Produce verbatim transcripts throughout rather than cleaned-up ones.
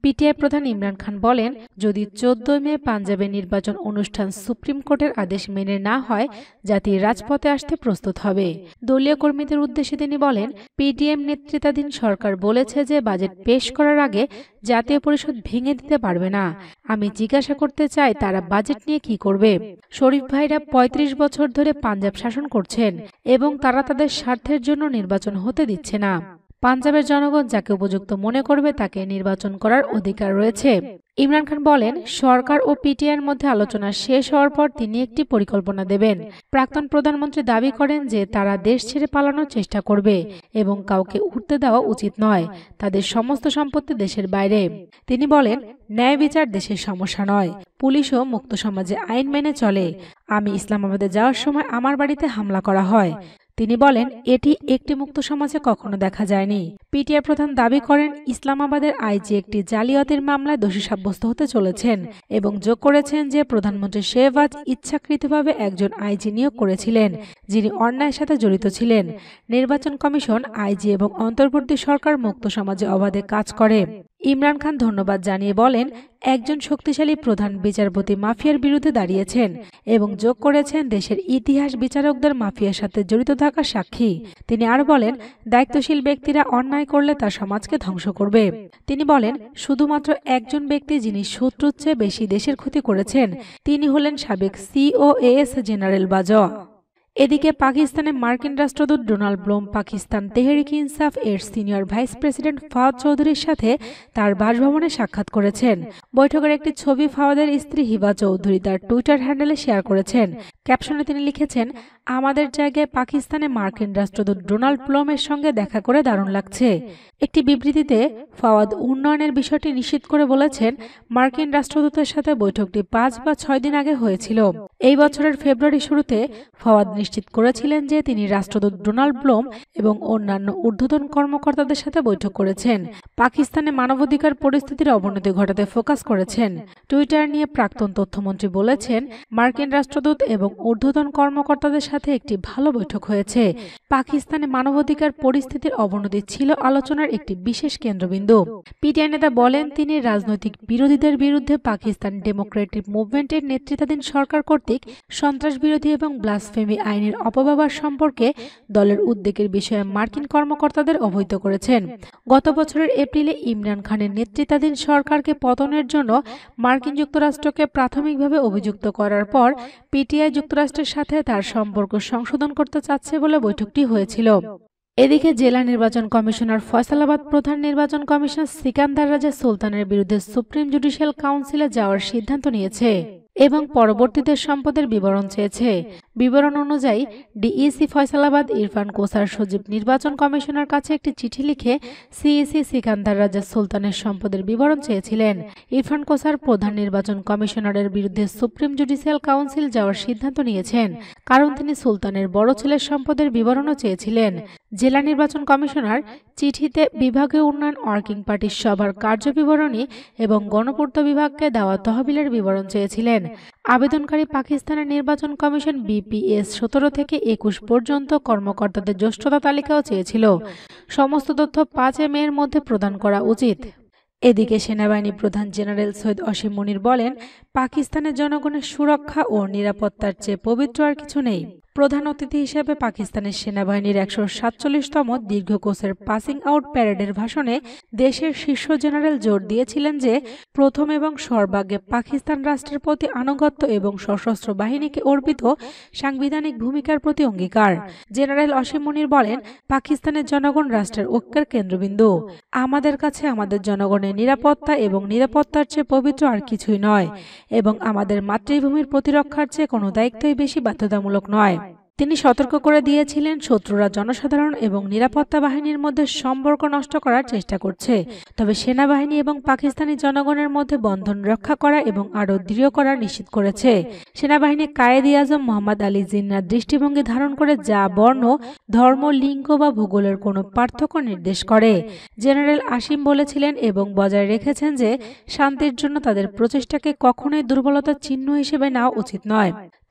PTI প্রধান ইমরান খান বলেন, যদি চোদ্দই মে পাঞ্জাবে নির্বাচন অনুষ্ঠান সুপ্রিম কোর্টের আদেশ মেনে না হয়, জাতি রাজপথে আসতে প্রস্তুত হবে। দলীয় কর্মীদের উদ্দেশ্যে তিনি বলেন, পিডিএম নেতৃত্বাধীন সরকার বলেছে যে বাজেট পেশ করার আগে জাতীয় পরিষদ ভেঙে দিতে পারবে না। আমি জিজ্ঞাসা করতে চাই, তারা বাজেট নিয়ে কি করবে? শরীফ ভাইরা পঁয়ত্রিশ বছর ধরে পাঞ্জাব শাসন করছেন এবং তারা তাদের স্বার্থের জন্য নির্বাচন হতে দিচ্ছে না। পাঞ্জাবের জনগণ যাকে উপযুক্ত মনে করবে তাকে নির্বাচন করার অধিকার রয়েছে। ইমরান খান বলেন, সরকার ও পিটিআইয়ের মধ্যে আলোচনা শেষ হওয়ার পর তিনি একটি পরিকল্পনা দেবেন। প্রাক্তন প্রধানমন্ত্রী দাবি করেন যে তারা দেশ ছেড়ে পালানোর চেষ্টা করবে এবং কাউকে উঠতে দেওয়া উচিত নয়। তাদের সমস্ত সম্পত্তি দেশের বাইরে। তিনি বলেন, ন্যায় বিচার দেশের সমস্যা নয়, পুলিশও মুক্ত সমাজে আইন মেনে চলে। আমি ইসলামাবাদে যাওয়ার সময় আমার বাড়িতে হামলা করা হয়। তিনি বলেন, এটি একটি মুক্ত সমাজে কখনো দেখা যায়নি। পিটিআই প্রধান দাবি করেন, ইসলামাবাদের আইজি একটি জালিয়াতির মামলায় দোষী সাব্যস্ত হতে চলেছেন এবং যোগ করেছেন যে প্রধানমন্ত্রী শেহবাজ ইচ্ছাকৃতভাবে একজন আইজি নিয়োগ করেছিলেন যিনি অন্যায়ের সাথে জড়িত ছিলেন। নির্বাচন কমিশন, আইজি এবং অন্তর্বর্তী সরকার মুক্ত সমাজে অবাধে কাজ করে। ইমরান খান ধন্যবাদ জানিয়ে বলেন, একজন শক্তিশালী প্রধান বিচারপতি মাফিয়ার বিরুদ্ধে দাঁড়িয়েছেন এবং যোগ করেছেন দেশের ইতিহাস বিচারকদের মাফিয়ার সাথে জড়িত থাকার সাক্ষী। তিনি আরও বলেন, দায়িত্বশীল ব্যক্তিরা অন্যায় করলে তা সমাজকে ধ্বংস করবে। তিনি বলেন, শুধুমাত্র একজন ব্যক্তি যিনি শত্রুর চেয়ে বেশি দেশের ক্ষতি করেছেন তিনি হলেন সাবেক সিওএস জেনারেল বাজওয়া। এদিকে পাকিস্তানে মার্কিন রাষ্ট্রদূত ডোনাল্ড ব্লুম পাকিস্তান তেহরিক ইনসাফ এর সিনিয়র ভাইস প্রেসিডেন্ট ফাওয়াদ চৌধুরীর সাথে তার বাসভবনে সাক্ষাৎ করেছেন। বৈঠকের একটি ছবি ফাওয়াদের স্ত্রী হিবা চৌধুরী তার টুইটার হ্যান্ডেলে শেয়ার করেছেন। ক্যাপশনে তিনি লিখেছেন, আমাদের জায়গায় পাকিস্তানে মার্কিন রাষ্ট্রদূত ডোনাল্ড ব্লুমের সঙ্গে দেখা করে দারুণ লাগছে। একটি বিবৃতিতে ফাওয়াদ উন্নয়নের বিষয়টি নিশ্চিত করে বলেছেন, মার্কিন রাষ্ট্রদূতের সাথে বৈঠকটি পাঁচ বা ছয় দিন আগে হয়েছিল। এই বছরের ফেব্রুয়ারি শুরুতে ফাওয়াদ নিশ্চিত করেছিলেন যে তিনি রাষ্ট্রদূত ডোনাল্ড ব্লুম এবং অন্যান্য ঊর্ধ্বতন কর্মকর্তাদের সাথে বৈঠক করেছেন। পাকিস্তানে মানবাধিকার পরিস্থিতির অবনতি ঘটাতে ফোকাস করেছেন। টুইটার নিয়ে প্রাক্তন তথ্যমন্ত্রী বলেছেন, মার্কিন রাষ্ট্রদূত এবং ঊর্ধ্বতন কর্মকর্তাদের সাথে একটি ভালো বৈঠক হয়েছে। পাকিস্তানে মানবাধিকার পরিস্থিতির অবনতি ছিল আলোচনার একটি বিশেষ কেন্দ্রবিন্দু। পিটিআই নেতা বলেন, তিনি রাজনৈতিক বিরোধীদের বিরুদ্ধে পাকিস্তান ডেমোক্রেটিক মুভমেন্টের নেতৃত্বাধীন সরকার কর্তৃক সন্ত্রাস বিরোধী এবং ব্লাসফেমি আইনের অপব্যবহার সম্পর্কে দলের উদ্বেগের বিষয়ে মার্কিন কর্মকর্তাদের অবহিত করেছেন। গত বছরের এপ্রিলে ইমরান খানের নেতৃত্বাধীন সরকারকে পতনের জন্য মার্কিন যুক্তরাষ্ট্রকে প্রাথমিকভাবে অভিযুক্ত করার পর পিটিআই যুক্তরাষ্ট্রের সাথে তার সম্পর্ক সংশোধন করতে চাচ্ছে বলে বৈঠকটি হয়েছিল। এদিকে জেলা নির্বাচন কমিশনার ফয়সালাবাদ প্রধান নির্বাচন কমিশনার সিকান্দার রাজা সুলতানের বিরুদ্ধে সুপ্রিম জুডিশিয়াল কাউন্সিলে যাওয়ার সিদ্ধান্ত নিয়েছে এবং পরবর্তীতে সম্পদের বিবরণ চেয়েছে। বিবরণ অনুযায়ী ডিইসি ফয়সালাবাদ ইরফান কোসার সজীব নির্বাচন কমিশনার কাছে একটি চিঠি লিখে সিইসি সিকান্দার রাজা সুলতানের সম্পদের বিবরণ চেয়েছিলেন। ইরফান কোসার প্রধান নির্বাচন কমিশনারের বিরুদ্ধে সুপ্রিম জুডিশিয়াল কাউন্সিল যাওয়ার সিদ্ধান্ত নিয়েছেন কারণ তিনি সুলতানের বড় ছেলের সম্পদের বিবরণও চেয়েছিলেন। জেলা নির্বাচন কমিশনার চিঠিতে বিভাগীয় উন্নয়ন ওয়ার্কিং পার্টির সভার কার্যবিবরণী এবং গণপূর্ত বিভাগকে দেওয়া তহবিলের বিবরণ চেয়েছিলেন। আবেদনকারী পাকিস্তানের নির্বাচন কমিশন বিপিএস সতেরো থেকে একুশ পর্যন্ত কর্মকর্তাদের জ্যেষ্ঠতা তালিকাও চেয়েছিল। সমস্ত তথ্য পাঁচই মে এর মধ্যে প্রদান করা উচিত। এদিকে সেনাবাহিনী প্রধান জেনারেল সৈয়দ অসীম মুনির বলেন, পাকিস্তানের জনগণের সুরক্ষা ও নিরাপত্তার চেয়ে পবিত্র আর কিছু নেই। প্রধান অতিথি হিসেবে পাকিস্তানের সেনাবাহিনীর একশো সাতচল্লিশতম দীর্ঘ কোর্সের পাসিং আউট প্যারেডের ভাষণে দেশের শীর্ষ জেনারেল জোর দিয়েছিলেন যে প্রথম এবং সর্বাগ্রে পাকিস্তান রাষ্ট্রের প্রতি আনুগত্য এবং সশস্ত্র বাহিনীকে অর্পিত সাংবিধানিক ভূমিকার প্রতি অঙ্গীকার। জেনারেল অসীম মুনির বলেন, পাকিস্তানের জনগণ রাষ্ট্রের ঐক্যের কেন্দ্রবিন্দু। আমাদের কাছে আমাদের জনগণের নিরাপত্তা এবং নিরাপত্তার চেয়ে পবিত্র আর কিছুই নয় এবং আমাদের মাতৃভূমির প্রতিরক্ষার চেয়ে কোনো দায়িত্বই বেশি বাধ্যতামূলক নয়। তিনি সতর্ক করে দিয়েছিলেন, শত্রুরা জনসাধারণ এবং নিরাপত্তা বাহিনীর মধ্যে সম্পর্ক নষ্ট করার চেষ্টা করছে, তবে সেনাবাহিনী এবং পাকিস্তানি জনগণের মধ্যে বন্ধন রক্ষা করা এবং আরও দৃঢ় করা নিশ্চিত করেছে। সেনাবাহিনী কায়েদ-ই আজম মোহাম্মদ আলী জিন্নাহর দৃষ্টিভঙ্গি ধারণ করে যা বর্ণ, ধর্ম, লিঙ্গ বা ভূগোলের কোনো পার্থক্য নির্দেশ করে। জেনারেল আসিম বলেছিলেন এবং বজায় রেখেছেন যে শান্তির জন্য তাদের প্রচেষ্টাকে কখনোই দুর্বলতার চিহ্ন হিসেবে নেওয়া উচিত নয়।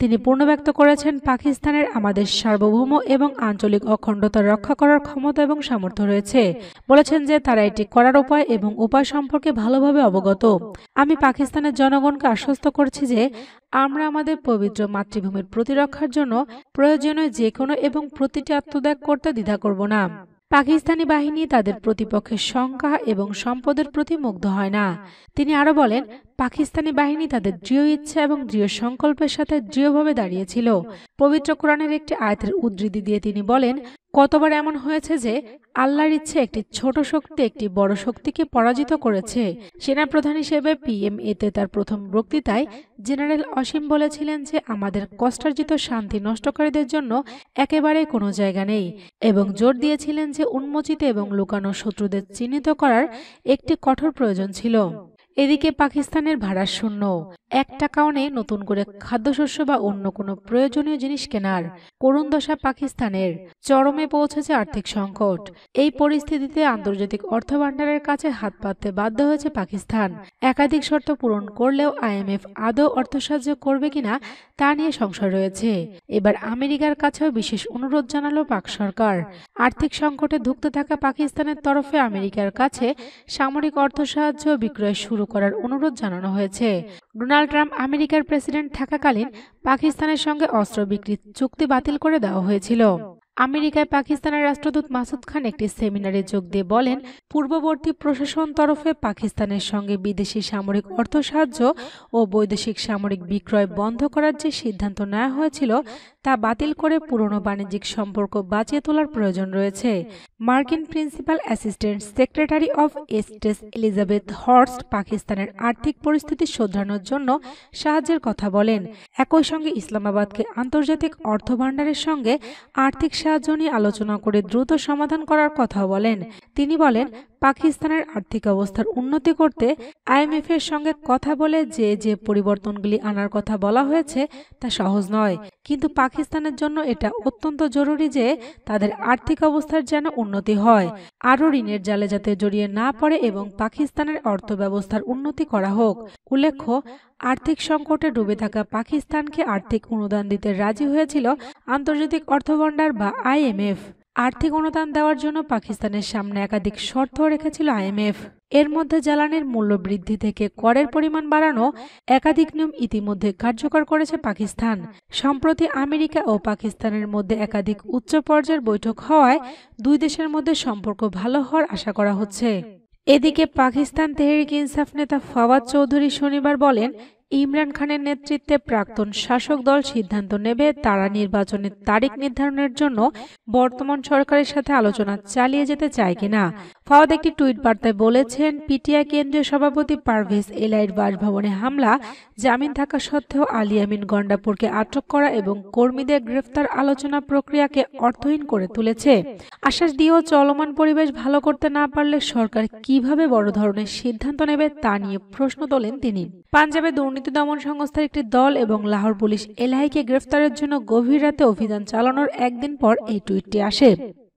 তিনি পুনর্ব্যক্ত করেছেন, পাকিস্তানের আমাদের সার্বভৌম এবং আঞ্চলিক অখণ্ডতা রক্ষা করার ক্ষমতা এবং সামর্থ্য রয়েছে। বলেছেন যে তারা এটি করার উপায় এবং উপায় সম্পর্কে ভালোভাবে অবগত। আমি পাকিস্তানের জনগণকে আশ্বস্ত করছি যে আমরা আমাদের পবিত্র মাতৃভূমির প্রতিরক্ষার জন্য প্রয়োজনীয় যে কোনো এবং প্রতিটি আত্মত্যাগ করতে দ্বিধা করব না। পাকিস্তানি বাহিনী তাদের প্রতিপক্ষের সংখ্যা এবং সম্পদের প্রতি মুগ্ধ হয় না। তিনি আরো বলেন, পাকিস্তানি বাহিনী তাদের দৃঢ় ইচ্ছা এবং দৃঢ় সংকল্পের সাথে দৃঢ়ভাবে দাঁড়িয়েছিল। পবিত্র কোরআনের একটি আয়াতের উদ্ধৃতি দিয়ে তিনি বলেন, কতবার এমন হয়েছে যে আল্লাহর ইচ্ছে একটি ছোট শক্তি একটি বড় শক্তিকে পরাজিত করেছে। সেনাপ্রধান হিসেবে পিএমএতে তার প্রথম বক্তৃতায় জেনারেল অসীম বলেছিলেন যে আমাদের কষ্টার্জিত শান্তি নষ্টকারীদের জন্য একেবারেই কোনো জায়গা নেই এবং জোর দিয়েছিলেন যে উন্মোচিত এবং লুকানো শত্রুদের চিহ্নিত করার একটি কঠোর প্রয়োজন ছিল। এদিকে পাকিস্তানের ভাড়া শূন্য, এক টাকাও নেই নতুন করে খাদ্যশস্য বা অন্য কোনো প্রয়োজনীয় জিনিস কেনার। করুণ দশা পাকিস্তানের, চরমে পৌঁছেছে আর্থিক সংকট। এই পরিস্থিতিতে আন্তর্জাতিক অর্থভাণ্ডারের কাছে হাত পাততে বাধ্য হয়েছে পাকিস্তান। একাধিক শর্ত পূরণ করলেও আইএমএফ আদৌ অর্থসাহায্য করবে কিনা তা নিয়ে সংশয় রয়েছে। এবার আমেরিকার কাছেও বিশেষ অনুরোধ জানালো পাক সরকার। আর্থিক সংকটে ধুঁকতে থাকা পাকিস্তানের তরফে আমেরিকার কাছে সামরিক অর্থসাহায্য বিক্রয় শুরু করার অনুরোধ জানানো হয়েছে। ডোনাল্ড ট্রাম্প আমেরিকার প্রেসিডেন্ট থাকাকালীন পাকিস্তানের সঙ্গে অস্ত্র বিক্রির চুক্তি বাতিল করে দেওয়া হয়েছিল। আমেরিকায় পাকিস্তানের রাষ্ট্রদূত মাসুদ খান একটি সেমিনারে যোগ দিয়ে বলেন, পূর্ববর্তী প্রশাসন তরফে পাকিস্তানের সঙ্গে বিদেশি সামরিক অর্থ সাহায্য ও বৈদেশিক সামরিক বিক্রয় বন্ধ করার যে সিদ্ধান্ত নেওয়া হয়েছিল তা বাতিল করে পুরনো বাণিজ্যিক সম্পর্ক বাঁচিয়ে তোলার প্রয়োজন রয়েছে। মার্কিন principal assistant secretary of state Elizabeth Horst পাকিস্তানের আর্থিক পরিস্থিতি শোধরানোর জন্য সাহায্যের কথা বলেন। একই সঙ্গে ইসলামাবাদকে আন্তর্জাতিক অর্থভাণ্ডারের সঙ্গে আর্থিক সাহায্য নিয়ে আলোচনা করে দ্রুত সমাধান করার কথা বলেন। তিনি বলেন, পাকিস্তানের আর্থিক অবস্থার উন্নতি করতে আইএমএফ এর সঙ্গে কথা বলে যে যে পরিবর্তনগুলি আনার কথা বলা হয়েছে তা সহজ নয়, কিন্তু পাকিস্তানের জন্য এটা অত্যন্ত জরুরি যে তাদের আর্থিক অবস্থার যেন উন্নতি হয়, আরও ঋণের জালে যাতে জড়িয়ে না পড়ে এবং পাকিস্তানের অর্থব্যবস্থার উন্নতি করা হোক। উল্লেখ্য, আর্থিক সংকটে ডুবে থাকা পাকিস্তানকে আর্থিক অনুদান দিতে রাজি হয়েছিল আন্তর্জাতিক অর্থভাণ্ডার বা আইএমএফ। আর্থিক অনুদান দেওয়ার জন্য পাকিস্তানের সামনে একাধিক শর্ত রেখেছিল আইএমএফ। এর মধ্যে জ্বালানির মূল্য বৃদ্ধি থেকে করের পরিমাণ বাড়ানো একাধিক নিয়ম ইতিমধ্যে কার্যকর করেছে পাকিস্তান। সম্প্রতি আমেরিকা ও পাকিস্তানের মধ্যে একাধিক উচ্চ পর্যায়ের বৈঠক হওয়ায় দুই দেশের মধ্যে সম্পর্ক ভালো হওয়ার আশা করা হচ্ছে। এদিকে পাকিস্তান তেহরিক ইনসাফ নেতা ফাওয়াদ চৌধুরী শনিবার বলেন, ইমরান খানের নেতৃত্বে প্রাক্তন শাসক দল সিদ্ধান্ত নেবে তারা নির্বাচনের তারিখ নির্ধারণের জন্য বর্তমান সরকারের সাথে আলোচনা চালিয়ে যেতে চায় কিনা। ফাওয়াদ একটি টুইট বার্তায় বলেছেন, পিটিআই কেন্দ্রীয় সভাপতি পারভেজ এলাইর বাসভবনে হামলা, জামিন থাকা সত্ত্বেও আলী আমিন গন্ডাপুরকে আটক করা এবং কর্মীদের গ্রেফতার আলোচনা প্রক্রিয়াকে অর্থহীন করে তুলেছে। আশ্বাস দিয়েও চলমান পরিবেশ ভালো করতে না পারলে সরকার কিভাবে বড় ধরনের সিদ্ধান্ত নেবে তা নিয়ে প্রশ্ন তোলেন তিনি। পাঞ্জাবে দুর্নীতি দমন সংস্থার একটি দল এবং লাহোর পুলিশ এলাহিকে গ্রেফতারের জন্য গভীর রাতে অভিযান চালানোর একদিন পর এই টুইটটি আসে।